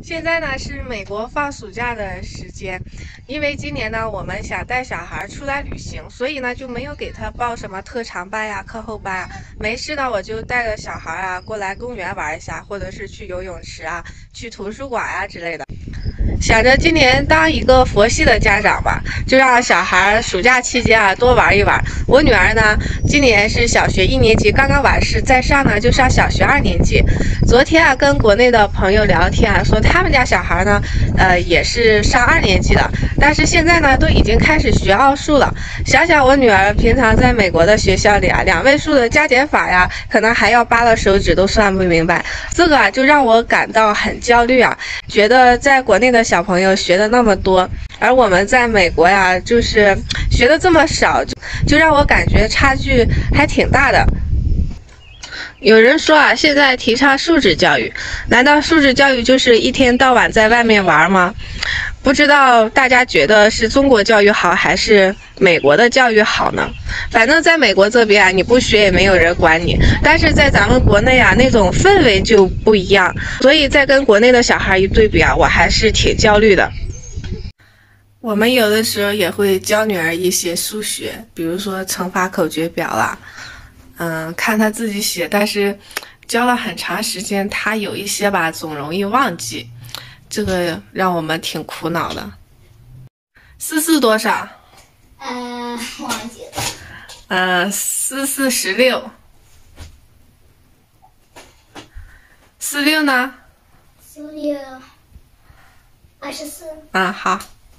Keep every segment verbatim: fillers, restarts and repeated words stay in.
现在呢是美国放暑假的时间，因为今年呢我们想带小孩出来旅行，所以呢就没有给他报什么特长班呀、课后班啊。没事呢我就带着小孩啊过来公园玩一下，或者是去游泳池啊、去图书馆啊之类的。想着今年当一个佛系的家长吧，就让小孩暑假期间啊多玩一玩。我女儿呢今年是小学一年级，刚刚完事，再上呢就上小学二年级。昨天啊跟国内的朋友聊天啊，说他们家小孩呢，呃也是上二年级了，但是现在呢都已经开始学奥数了。想想我女儿平常在美国的学校里啊，两位数的加减法呀，可能还要扒了手指都算不明白，这个啊就让我感到很焦虑啊，觉得在国内的小朋友学的那么多，而我们在美国呀，就是学的这么少，就就让我感觉差距还挺大的。有人说啊，现在提倡素质教育，难道素质教育就是一天到晚在外面玩吗？不知道大家觉得是中国教育好还是美国的教育好呢？反正在美国这边啊，你不学也没有人管你，但是在咱们国内啊，那种氛围就不一样，所以在跟国内的小孩一对比啊，我还是挺焦虑的。我们有的时候也会教女儿一些数学，比如说乘法口诀表啦，嗯，看她自己写，但是教了很长时间，她有一些吧总容易忘记，这个让我们挺苦恼的。四四多少？ 呃，忘记了。 呃，四四十六。四六呢？ 四六二十四。 啊，好。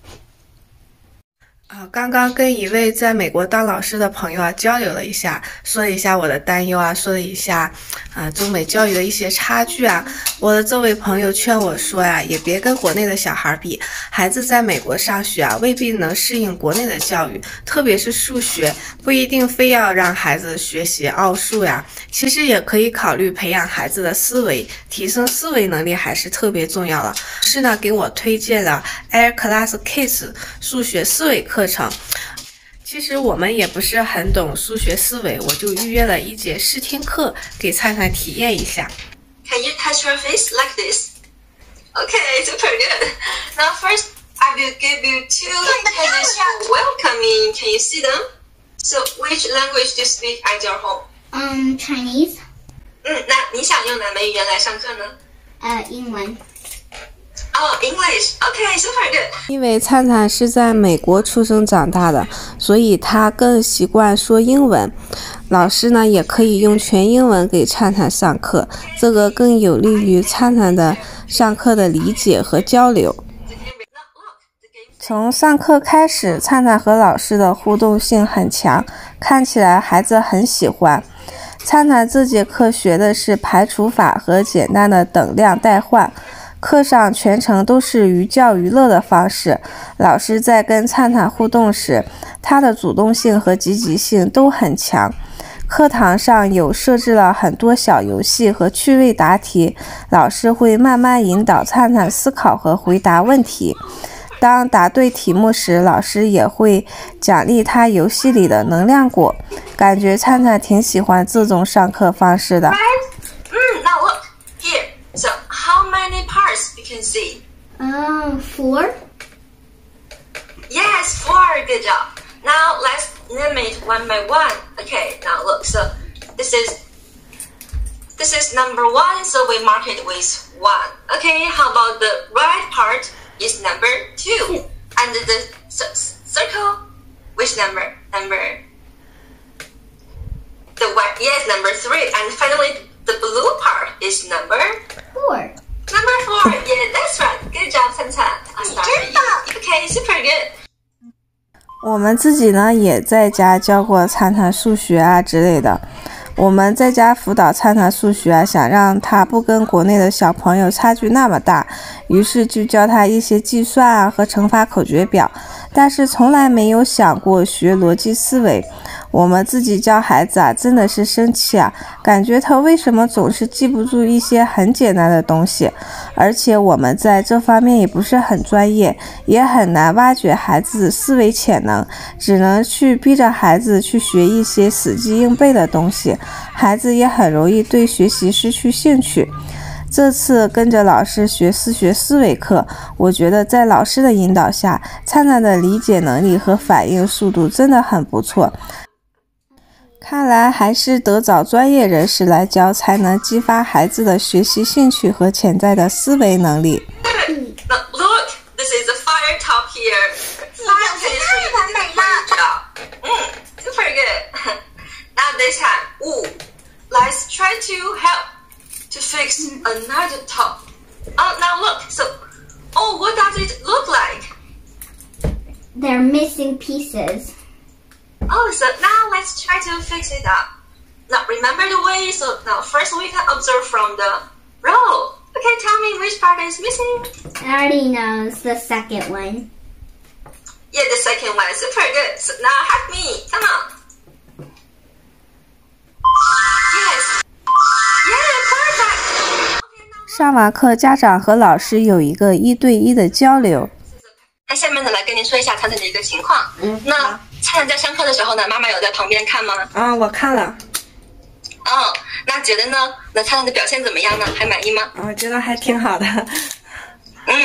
啊，刚刚跟一位在美国当老师的朋友啊交流了一下，说了一下我的担忧啊，说了一下啊中美教育的一些差距啊。我的这位朋友劝我说呀，也别跟国内的小孩比，孩子在美国上学啊，未必能适应国内的教育，特别是数学，不一定非要让孩子学习奥数呀，其实也可以考虑培养孩子的思维，提升思维能力还是特别重要的。是呢，给我推荐了 Air Class Kids 数学思维课程。其实我们也不是很懂数学思维，我就预约了一节试听课，给灿灿体验一下。 Can you touch your face like this? Okay, super good. Now first, I will give you two tennis welcoming. Can you see them? So, which language do you speak at your home? Um, Chinese. 嗯，那你想用哪门语言来上课呢？ 呃，英文。 哦、oh, English. Okay, super good. 因为灿灿是在美国出生长大的，所以他更习惯说英文。老师呢也可以用全英文给灿灿上课，这个更有利于灿灿的上课的理解和交流。从上课开始，灿灿和老师的互动性很强，看起来孩子很喜欢。灿灿这节课学的是排除法和简单的等量代换。课上全程都是寓教于乐的方式，老师在跟灿灿互动时，他的主动性和积极性都很强。课堂上有设置了很多小游戏和趣味答题，老师会慢慢引导灿灿思考和回答问题。当答对题目时，老师也会奖励他游戏里的能量果。感觉灿灿挺喜欢这种上课方式的。 嗯 now look here. So, how many parts you can see? Um, four. Yes, four. Good job. Now let's name it one by one. Okay. Now look. So this is this is number one. So we mark it with one. Okay. How about the right part is number two, and the circle, which number? Number the white. Yes, number three. And finally, the blue part is number four. Number four. Yeah, that's right. Good job, Tan Tan. I'll start with you. Okay, super good. 我们自己呢也在家教过灿灿数学啊之类的。我们在家辅导灿灿数学啊，想让他不跟国内的小朋友差距那么大，于是就教他一些计算啊和乘法口诀表，但是从来没有想过学逻辑思维。我们自己教孩子啊，真的是生气啊，感觉他为什么总是记不住一些很简单的东西，而且我们在这方面也不是很专业，也很难挖掘孩子思维潜能，只能去逼着孩子去学一些死记硬背的东西，孩子也很容易对学习失去兴趣。 这次跟着老师学思学思维课，我觉得在老师的引导下，灿灿的理解能力和反应速度真的很不错。看来还是得找专业人士来教，才能激发孩子的学习兴趣和潜在的思维能力。 Now look, this is the fire top here. Fire可以是一个地方知道。嗯 ，super good. Now this time, ooh, let's try to help to fix another top. Oh, now look. So, oh, what does it look like? They're missing pieces. Oh, so now let's try to fix it up. Now remember the way. So now first we can observe from the row. Okay, tell me which part is missing. I already know it's the second one. Yeah, the second one. Super good. So now help me. Come on. Yes. Yeah, perfect. Okay, now. 上完课，家长和老师有一个一对一的交流。 那下面呢，来跟您说一下灿灿的一个情况。 嗯， 那灿灿在上课的时候呢，妈妈有在旁边看吗？ 啊，我看了。 哦，那觉得呢？那灿灿的表现怎么样呢？还满意吗？ 我觉得还挺好的。 嗯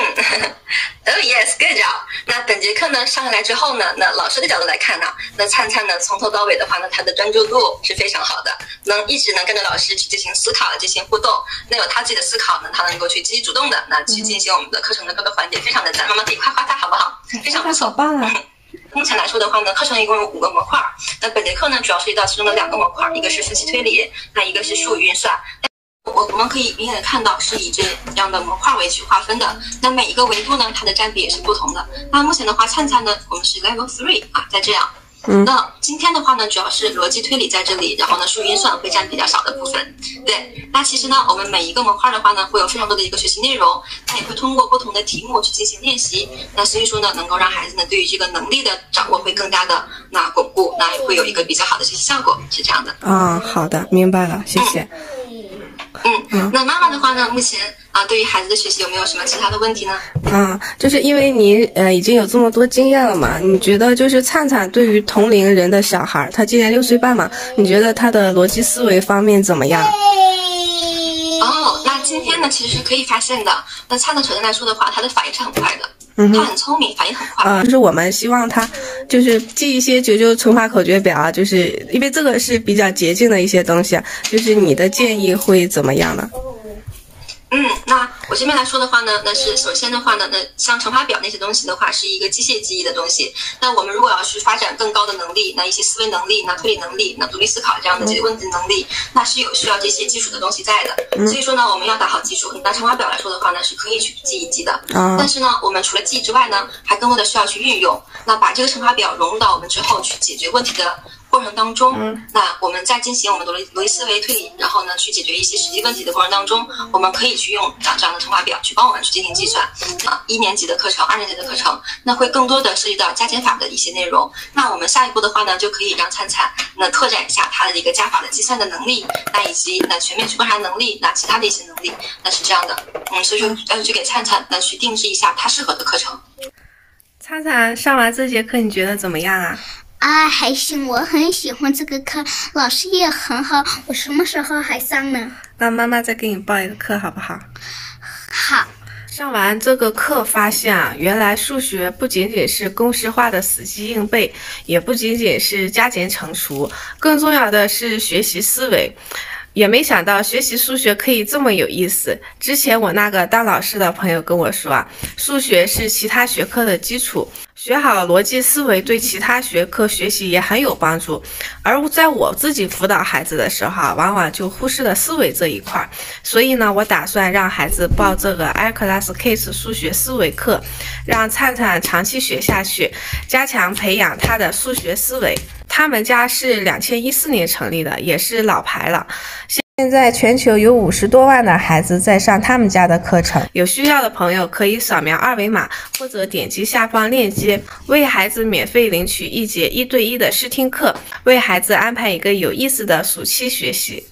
，Oh yes, good job。那本节课呢上下来之后呢，那老师的角度来看呢，那灿灿呢从头到尾的话呢，他的专注度是非常好的，能一直能跟着老师去进行思考、进行互动。那有他自己的思考呢，他能够去积极主动的那去进行我们的课程的各个环节，非常的赞。妈妈可以夸夸他好不好？非常不错， 好棒啊！ 目前来说的话呢，课程一共有五个模块。那本节课呢主要涉及到其中的两个模块，一个是分析推理，那一个是数语运算。我我们可以明显的看到是以这样的模块为去划分的，那每一个维度呢，它的占比也是不同的。那目前的话，灿灿呢，我们是 level three 啊，在这样。嗯，那今天的话呢，主要是逻辑推理在这里，然后呢，数运算会占比较少的部分。对，那其实呢，我们每一个模块的话呢，会有非常多的一个学习内容，那也会通过不同的题目去进行练习。那所以说呢，能够让孩子呢对于这个能力的掌握会更加的那巩固，那也会有一个比较好的学习效果，是这样的。 啊，好的，明白了，谢谢。 嗯嗯，那妈妈的话呢，目前啊，对于孩子的学习有没有什么其他的问题呢？ 嗯，就是因为你呃已经有这么多经验了嘛，你觉得就是灿灿对于同龄人的小孩，他今年六岁半嘛，你觉得他的逻辑思维方面怎么样？ 哦，那今天呢，其实是可以发现的。那灿灿首先来说的话，他的反应是很快的。 嗯， 他很聪明，反应很快。 呃，就是我们希望他就是记一些九九乘法口诀表啊，就是因为这个是比较捷径的一些东西，就是你的建议会怎么样呢？ 嗯，那我这边来说的话呢，那是首先的话呢，那像乘法表那些东西的话，是一个机械记忆的东西。那我们如果要去发展更高的能力，那一些思维能力、那推理能力、那独立思考这样的解决问题能力，那是有需要这些基础的东西在的。所以说呢，我们要打好基础。那乘法表来说的话呢，是可以去记一记的。但是呢，我们除了记之外呢，还更多的需要去运用。那把这个乘法表融入到我们之后去解决问题的过程当中，嗯，那我们在进行我们逻辑逻辑思维推理，然后呢去解决一些实际问题的过程当中，我们可以去用这样这样的乘法表去帮我们去进行计算。啊，一年级的课程、二年级的课程，那会更多的涉及到加减法的一些内容。那我们下一步的话呢，就可以让灿灿那拓展一下他的一个加法的计算的能力，那以及那全面去观察能力，那其他的一些能力，那是这样的。嗯，所以说要去给灿灿那去定制一下他适合的课程。 灿灿上完这节课你觉得怎么样啊？ 啊，还行，我很喜欢这个课，老师也很好。我什么时候还上呢？ 那妈妈再给你报一个课好不好？ 好。 上完这个课发现啊，原来数学不仅仅是公式化的死记硬背，也不仅仅是加减乘除，更重要的是学习思维。也没想到学习数学可以这么有意思。之前我那个当老师的朋友跟我说啊，数学是其他学科的基础，学好逻辑思维对其他学科学习也很有帮助。而在我自己辅导孩子的时候啊，往往就忽视了思维这一块。所以呢，我打算让孩子报这个 iClass Kids 数学思维课，让灿灿长期学下去，加强培养他的数学思维。他们家是两千一四年成立的，也是老牌了。现在全球有五十多万的孩子在上他们家的课程，有需要的朋友可以扫描二维码或者点击下方链接，为孩子免费领取一节一对一的试听课，为孩子安排一个有意思的暑期学习。